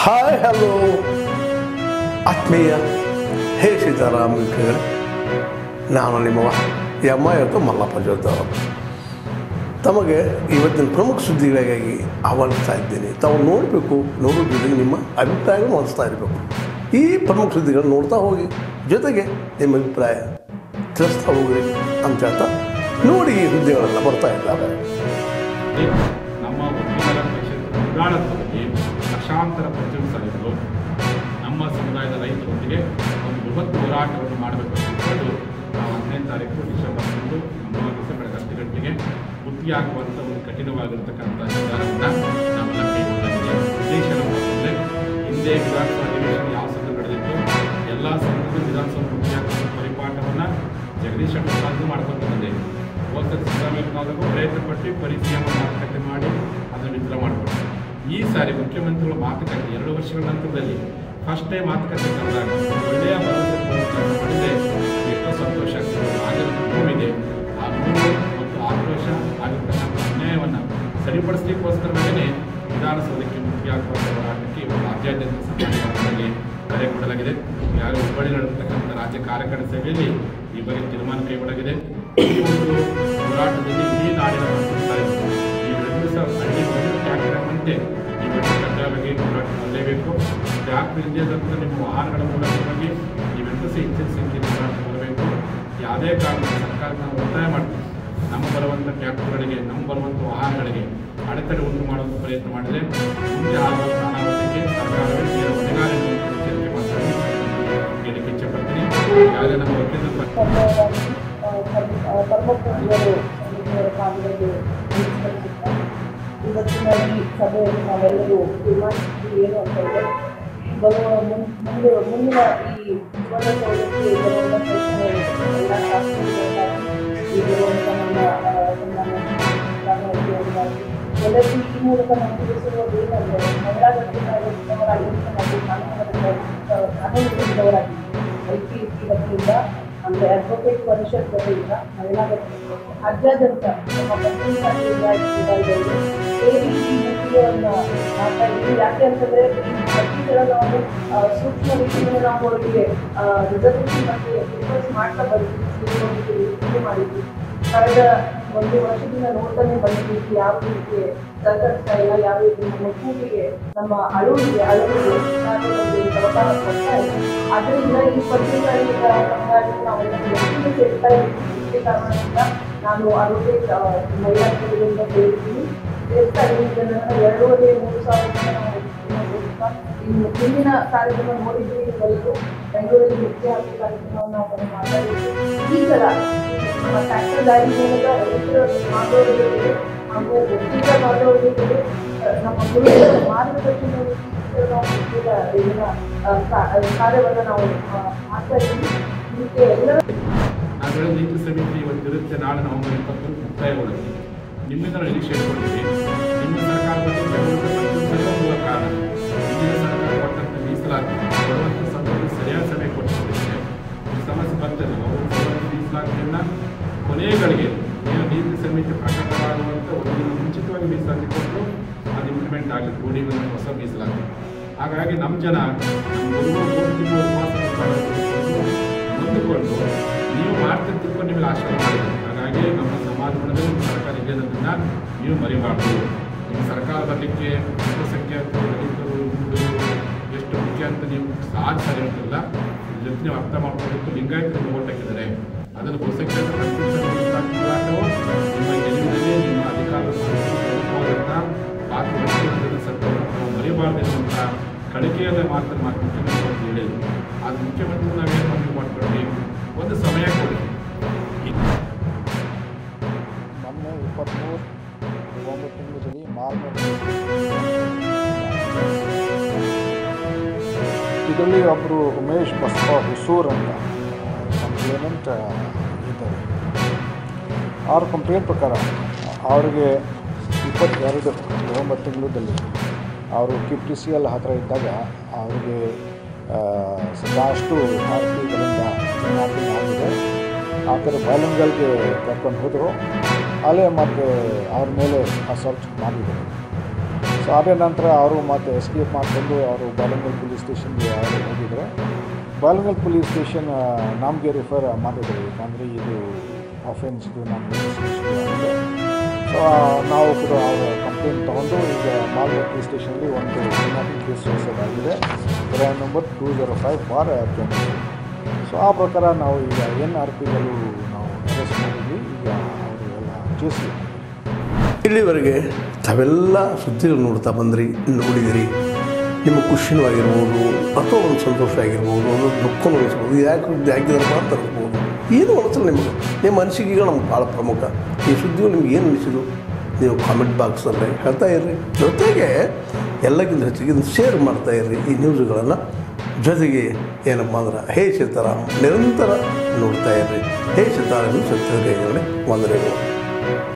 Hi hello ಆತ್ಮೀಯ ಹೇ ಸೀತಾರಾಮ್ ವೀಕ್ಷಕರೇ, ನಾನು ನಿಮ್ಮ ಎಮ್ಮ ಮಲ್ಲಪ್ಪ ಜೋದವ ತಮಗೆ ಇವತ್ತಿನ ಪ್ರಮುಖ ಸುದ್ದಿಗಳಿಗಾಗಿ ಆಹ್ವಾನಿಸ್ತಾ ಇದ್ದೀನಿ. ತಾವು ನೋಡಬೇಕು, ನೋಡೋದ್ರ ಜೊತೆಗೆ ನಿಮ್ಮ ಅಭಿಪ್ರಾಯಗಳು ಹೊಂದಿಸ್ತಾ ಇರಬೇಕು. ಈ ಪ್ರಮುಖ ಸುದ್ದಿಗಳನ್ನು ನೋಡ್ತಾ ಹೋಗಿ, ಜೊತೆಗೆ ನಿಮ್ಮ ಅಭಿಪ್ರಾಯ ತಿಳಿಸ್ತಾ ಹೋಗ್ರಿ ಅಂತ ಹೇಳ್ತಾ ನೋಡಿ ಈ ಸುದ್ದಿಗಳೆಲ್ಲ ಬರ್ತಾ ಇದ್ದಾವೆ. ನಮ್ಮ ವಕೀಲರ ಪರಿಷತ್ ಉಡಾಳದ ಬಗ್ಗೆ ಲಕ್ಷಾಂತರ ಪ್ರತಿನಿಧಿಗಳು ನಮ್ಮ ಸಮುದಾಯದ ರೈತರೊಂದಿಗೆ ಒಂದು ಬೃಹತ್ ಹೋರಾಟವನ್ನು ಮಾಡಬೇಕು ಅಂದ್ಕೊಂಡು ನಾವು 10ನೇ ತಾರೀಕು ಡಿಸೆಂಬರ್ 1 ನಮ್ಮ ದಿವಸ ಬೆಳಗ್ಗೆ 10 ಗಂಟೆಗೆ ಗುತ್ತಿಗೆ ಹಾಕುವಂಥ ಒಂದು ಕಠಿಣವಾಗಿರ್ತಕ್ಕಂಥ ನಿರ್ಧಾರವನ್ನು ನಾವೆಲ್ಲ ಕೈಗೊಳ್ಳಲಾಗಿದೆ. ಉದ್ದೇಶ ನಮ್ಮಂದರೆ ಹಿಂದೆ ವಿಧಾನಸಭಾ ಅಧಿವೇಶನ ಯಾವ ಸಂದರ್ಭ ನಡೆದಿತ್ತು, ಎಲ್ಲ ಸಂದರ್ಭದ ವಿಧಾನಸಭಾ ಗುತ್ತಿಗೆ ಹಾಕುವ ಪರಿಪಾಠವನ್ನು ಜಗದೀಶ್ ಶೆಟ್ಟರ್ ಮಾಡ್ಕೊಂಡು ಬಂದಿದೆ. ಹೋದ ಸಿದ್ದರಾಮಯ್ಯನವರಿಗೂ ಪ್ರಯತ್ನ ಪಟ್ಟು ಪರಿಚಯವನ್ನು ಮಾತುಕತೆ ಮಾಡಿ ಅದನ್ನು ವಿತ್ಡ್ರಾ ಮಾಡಿಕೊಟ್ಟು ಈ ಸಾರಿ ಮುಖ್ಯಮಂತ್ರಿಗಳ ಮಾತುಕತೆ 2 ವರ್ಷಗಳ ನಂತರದಲ್ಲಿ ಫಸ್ಟ್ ಟೈಮ್ ಮಾತುಕತೆ ಕರೆದಾಗ ಒಳ್ಳೆಯ ಭರವಸೆ ಮಾಡಿದರೆ ಎಷ್ಟೋ ಸಂತೋಷ ಆಗ್ತದೆ. ಆಗದ ನೋವಿದೆ, ಆ ನೋವು ಮತ್ತು ಆಕ್ರೋಶ ಆಗಿರ್ತಕ್ಕಂಥ ಅನ್ಯಾಯವನ್ನು ಸರಿಪಡಿಸಲಿಕ್ಕೋಸ್ಕರವೇ ವಿಧಾನಸೌಧಕ್ಕೆ ಮುಖ್ಯ ಹಾಕುವ ಹೋರಾಟಕ್ಕೆ ರಾಜ್ಯಾದ್ಯಂತ ಸಮಾಜವಾಗಿ ಕರೆ ಕೊಡಲಾಗಿದೆ. ಯಾರು ಹುಬ್ಬಳ್ಳಿ ನಡೆದಿರ್ತಕ್ಕಂಥ ರಾಜ್ಯ ಕಾರ್ಯಕಾರಿಣಿ ಸಭೆಯಲ್ಲಿ ಈ ಬಗ್ಗೆ ತೀರ್ಮಾನ ಕೈಗೊಳ್ಳಲಾಗಿದೆ. ಈ ಒಂದು ಹೋರಾಟದಲ್ಲಿ ಇಡೀ ನಾಡಿನ ಈ 2000 ಟ್ಯಾಕ್ಟರ್ನಂತೆ ಈ ಬಗ್ಗೆ ಕಡ್ಡಾಯವಾಗಿ ಹೋರಾಟ ಮಾಡಲೇಬೇಕು. ಟ್ಯಾಕ್ಟರ್ ಇಲ್ಲದಂಥ ನಿಮ್ಮ ವಾಹನಗಳ ಮೂಲಕವಾಗಿ ನೀವೆಲ್ಲರೂ ಹೆಚ್ಚಿನ ಸಂಖ್ಯೆಯಲ್ಲಿ ಹೋರಾಟ ಮಾಡಬೇಕು. ಯಾವುದೇ ಕಾರಣಕ್ಕೆ ಸರ್ಕಾರ ನಾವು ಒತ್ತಾಯ ಮಾಡ್ತೀವಿ, ನಮ್ಮ ಬರುವಂಥ ಟ್ಯಾಕ್ಟರ್ಗಳಿಗೆ, ನಮ್ಮ ಬರುವಂಥ ವಾಹನಗಳಿಗೆ ಅಡೆತಡೆ ಉಂಟು ಮಾಡುವಂಥ ಪ್ರಯತ್ನ ಮಾಡಿದರೆ ಮುಂದೆ ಆಗುವಂಥ ಅನಾಹುತಕ್ಕೆ ಸರ್ಕಾರವೇ ನೇರ ಹೊಣೆಗಾರರು ಎಚ್ಚರಿಕೆ ಮಾಡ್ತಾರೆ ಹೇಳಕ್ಕೆ ಇಚ್ಛೆಪಡ್ತೀನಿ. ಈಗಾಗಲೇ ನಮ್ಮ ವಕೀಲರು ಇವತ್ತಿನ ಈ ಸಭೆಯಲ್ಲಿ ನಾವೆಲ್ಲರೂ ತೀರ್ಮಾನಿಸಿದ್ದೀವಿ ಏನು ಅಂತ ಇದೆ, ಮುಂದಿನ ಈ ವಿಧಾನಸೌಧಕ್ಕೆ ಬರುವಂಥ ಪ್ರಶ್ನೆಗಳು ಎಲ್ಲ ಶಾಸಕರುಗಳಾಗಿ ಈ ಬರುವಂಥ ಎಲ್ಲರಿಗೂ ಈ ಮೂಲಕ ನಾವು ತಿಳಿಸಿರುವುದು ಏನಂದರೆ ಮಹಿಳಾ ವಕೀಲರಾಗಿರುವಂಥ ನಾವು ಕಾನೂನುಗಳವರಾಗಿದ್ದೀವಿ. IPC ವತಿಯಿಂದ ಅಂದರೆ ಅಡ್ವೊಕೇಟ್ ಪರಿಷತ್ ವತಿಯಿಂದ ಮಹಿಳಾ ವಕೀಲರು ರಾಜ್ಯಾದ್ಯಂತ ನಮ್ಮ ಪತ್ರಿಕಾಗೋಷ್ಠಿಗಳಲ್ಲಿ ಸೇರಿ ಈ ಮುತ್ತಿಗೆಯನ್ನು ಮಾಡ್ತಾ ಇದ್ದೀವಿ. ಯಾಕೆ ಅಂತಂದರೆ ಈ ವಕೀಲರ ನಾವು ಸೂಕ್ಷ್ಮ ರೀತಿಯಲ್ಲಿ ನಾವು ಅವರಿಗೆ ರಿಸರ್ವೇಷನ್ ಬಗ್ಗೆ ರಿಕ್ವೆಸ್ಟ್ ಮಾಡ್ತಾ ಬಂದಿದ್ದೀವಿ ಮಾಡಿದ್ವಿ. ಕಳೆದ 1 ವರ್ಷದಿಂದ ನೋಡ್ತಾನೆ ಬಂದಿದ್ದೀವಿ ಯಾವ ರೀತಿ ಸಹಕರಿಸ್ತಾ ಇಲ್ಲ, ಯಾವ ರೀತಿ ನಮ್ಮ ಕೂಗಿಗೆ ನಮ್ಮ ಅಳುವಿಗೆ ನಾನು ನಮಗೆ ಸಹಕಾರ ಕೊಡ್ತಾ ಇಲ್ಲ. ಅದರಿಂದ ಈ ಪತ್ರಿಕೆಗಳಿಂದ ನಾವೆಲ್ಲ ಸೇರ್ತಾ ಇದ್ದೀವಿ. ಕಾರಣದಿಂದ ನಾನು ಅಡ್ವೊಕೇಟ್ ಮಹಿಳಾ ಸಂಘದಿಂದ ಸೇರಿದ್ದೀನಿ. ಸೇರ್ತಾ ಇದ್ದೀನಿ. ಇದನ್ನು 2,500-3 ಸಾವಿರ ನಾವು ಇನ್ನು ಹಿಂದಿನ ಕಾರ್ಯಕ್ರಮ ನೋಡಿದ್ದೀವಿ. ಎಲ್ಲರೂ ಬೆಂಗಳೂರಲ್ಲಿ ಮುಖ್ಯ ಹಾಕಿ ಕಾರ್ಯಕ್ರಮವನ್ನು ನಾವು ಮಾತಾಡಿದ್ದೀವಿ. ಈ ಸಲ ನಮ್ಮ ಟ್ಯಾಕ್ಟರ್ ದಾರಿ ಮೂಲಕ ರೈತರ ಮಾಡೋರಿಗೆ ಹಾಗೂ ವಕೀಲ ಮಾಡೋರಿಗೆ ನಮ್ಮ ಗುರುಗಳ ಮಾರ್ಗದರ್ಶನದಲ್ಲಿ ಕಾರ್ಯವನ್ನು ನಾವು ಮಾಡ್ತಾ ಇದ್ದೀವಿ. ಇದಕ್ಕೆ ಎಲ್ಲರೂ ನಾಳೆ ನೀತಿ ಸಮಿತಿ ಇವತ್ತಿರುತ್ತೆ, ನಾಳೆ ನವೆಂಬರ್ 20 ಮುಕ್ತಾಯಗೊಳ್ಳುತ್ತೆ. ನಿಮ್ಮಿಂದ ನಾವು ನಿರೀಕ್ಷೆ ಇಟ್ಕೊಂಡಿದ್ದೀವಿ. ನಿಮ್ಮ ಸರ್ಕಾರ ಮೂಲ ಕಾರಣ ಹಿಂದಿನ ಸರ್ಕಾರ ಕೊಟ್ಟಂಥ ಮೀಸಲಾತಿ ಬರುವಂಥ ಸಂದರ್ಭದಲ್ಲಿ ಸರಿಯಾದ ಸಮಯ ಕೊಟ್ಟಿದ್ದೇವೆ. ಈ ಸಮಸ್ಯೆ ಬರ್ತದೆ. ನಾವು ಮೀಸಲಾತಿಯನ್ನು ಕೊನೆಗಳಿಗೆ ನೀತಿ ಸಮಿತಿ ಪ್ರಕಟವಾಗುವಂಥ ಒಂದು ಮುಂಚಿತವಾಗಿ ಮೀಸಲಾತಿ ಕೊಟ್ಟು ಅದು ಇಂಪ್ಲಿಮೆಂಟ್ ಆಗಲಿ ರೂಢಿಗಳ ಹೊಸ ಮೀಸಲಾತಿ. ಹಾಗಾಗಿ ನಮ್ಮ ಜನ ಹೊಂದಿಕೊಂಡು ನೀವು ಮಾಡ್ತೀನಿ ತಿಳ್ಕೊಂಡು ನಿಮಗೆ ಆಶೀರ್ವಾದ ಮಾಡಿದ್ರು. ಹಾಗಾಗಿ ನಮ್ಮ ಸಮಾಜದಲ್ಲಿ ನಿಮ್ಮ ಸರ್ಕಾರ ಇದೆ ಅನ್ನೋದನ್ನು ನೀವು ಮರಿಬಾರ್ದು. ನಿಮ್ಮ ಸರ್ಕಾರ ಬರಲಿಕ್ಕೆ ಅಲ್ಪಸಂಖ್ಯಾತರು, ರೈತರು, ಹಿಂದುಳಿದರು ಎಷ್ಟು ಮುಖ್ಯ ಅಂತ ನೀವು ಸರಿ ಇರ್ತಿಲ್ಲ. ಜೊತೆ ನೀವು ಅರ್ಥ ಮಾಡ್ಕೋಬೇಕು. ಲಿಂಗಾಯತರಿಗೆ ಓಟ್ ಹಾಕಿದ್ದಾರೆ, ಅದನ್ನು ಬಹುಸಂಖ್ಯಾತ ಹೋರಾಟವು ನಿಮ್ಮ ಗೆಲುವಿನಲ್ಲಿ ನಿಮ್ಮ ಅಧಿಕಾರದ ಪಾತ್ರ ಸರ್ಕಾರ ನಾವು ಮರಿಬಾರ್ದು ಎನ್ನುವಂಥ ಕಳಿಕೆಯಲ್ಲೇ ಮಾತನ್ನು ಮುಖ್ಯಮಂತ್ರಿ ಹೇಳಿದರು. ಅದು ಮುಖ್ಯಮಂತ್ರಿ ನಾವೇನು ಮನವಿ ಮಾಡ್ಕೊಂಡ್ವಿ, ಒಂದು ಸಮಯ ಕೊಡಿ. ಮೊನ್ನೆ 23 ತಿಂಗಳಲ್ಲಿ ಇದರಲ್ಲಿ ಒಬ್ಬರು ಉಮೇಶ್ ಬಸಪ್ಪ ಹುಸೂರ್ ಅಂತ ಕಂಪ್ಲೇನೆಂಟ್ ಇದ್ದಾರೆ. ಅವ್ರ ಕಂಪ್ಲೇಂಟ್ ಪ್ರಕಾರ ಅವರಿಗೆ 22 ನವೆಂಬರ್ ತಿಂಗಳಲ್ಲಿ ಅವರು KPTCL ಹತ್ತಿರ ಇದ್ದಾಗ ಅವರಿಗೆ ಸಾಕಷ್ಟು ಆರೋಪಿಗಳಿಂದ ಕಿಡ್ನಾಪಿಂಗ್ ಆಗಿದೆ. ಆ ಥರ ಬೈಲಂಗಲ್ಗೆ ಕರ್ಕೊಂಡು ಹೋದರು. ಅಲ್ಲೇ ಮತ್ತು ಅವ್ರ ಮೇಲೆ ಸರ್ಚ್ ಮಾಡಿದರು. ಸೊ ಅದೇ ನಂತರ ಅವರು ಮತ್ತೆ ಎಸ್ಕೇಪ್ ಮಾಡಿಕೊಂಡು ಅವರು ಬಾಲಂಗಲ್ ಪೊಲೀಸ್ ಸ್ಟೇಷನ್ಗೆ ಅವರು ಹೋಗಿದ್ರೆ ಬಾಲಂಗಲ್ ಪೊಲೀಸ್ ಸ್ಟೇಷನ್ ನಮಗೆ ರಿಫರ್ ಮಾಡಿದ್ರು, ಯಾಕಂದರೆ ಇದು ಅಫೆನ್ಸ್ದು ನಮಗೆ ಆಗಿದೆ. ಸೊ ನಾವು ಕೂಡ ಅವರ ಕಂಪ್ಲೇಂಟ್ ತೊಗೊಂಡು ಈಗ ಬಾಲಂಗಲ್ ಪೊಲೀಸ್ ಸ್ಟೇಷನಲ್ಲಿ ಒಂದು ಕಿಡ್ನಾಪಿಂಗ್ ಕೇಸ್ ರಿಜಿಸ್ಟರ್ ಆಗಿದೆ, ಕ್ರೈಮ್ ನಂಬರ್ 205/20. ಸೊ ಆ ಪ್ರಕಾರ ನಾವು ಈಗ NRPಗಳು ನಾವು ಅರೆಸ್ಟ್ ಮಾಡಿದ್ವಿ. ಈಗ ಅವರು ಎಲ್ಲ ಕೇಸಿ ಇಲ್ಲಿವರೆಗೆ ತಾವೆಲ್ಲ ಸುದ್ದಿಗಳು ನೋಡ್ತಾ ನೋಡಿದಿರಿ. ನಿಮ್ಮ ಖುಷಿನೂ ಆಗಿರ್ಬೋದು, ಅಥವಾ ಒಂದು ಸಂತೋಷ ಆಗಿರ್ಬೋದು, ಒಂದು ದುಃಖನೂ ಅನಿಸ್ಬೋದು, ಯಾಕಿದ್ರಪ್ಪ ಅಂತ ಅನಿಸ್ಬೋದು. ಏನು ಅನಿಸಲ್ಲ ನಿಮಗೆ, ನಿಮ್ಮ ಅನಿಸಿಕೆಗಳು ನಮ್ಗೆ ಭಾಳ ಪ್ರಮುಖ. ಈ ಸುದ್ದಿಗಳು ನಿಮ್ಗೆ ಏನು ಅನಿಸಿದ್ದು ನೀವು ಕಾಮೆಂಟ್ ಬಾಕ್ಸಲ್ಲಿ ಹೇಳ್ತಾ ಇರ್ರಿ. ಜೊತೆಗೆ ಎಲ್ಲಕ್ಕಿಂತ ಹೆಚ್ಚಿಗೆ ಇದನ್ನು ಶೇರ್ ಮಾಡ್ತಾ ಇರ್ರಿ ಈ ನ್ಯೂಸ್ಗಳನ್ನು. ಜೊತೆಗೆ ಏನಪ್ಪ ಅಂದ್ರೆ ಹೇ ಸೀತಾರಾಮ್ ನಿರಂತರ ನೋಡ್ತಾ ಇರ್ರಿ. ಹೇ ಸೀತಾರಾಮ್ ಸತ್ಯದ ವಂದನೆಗಳು.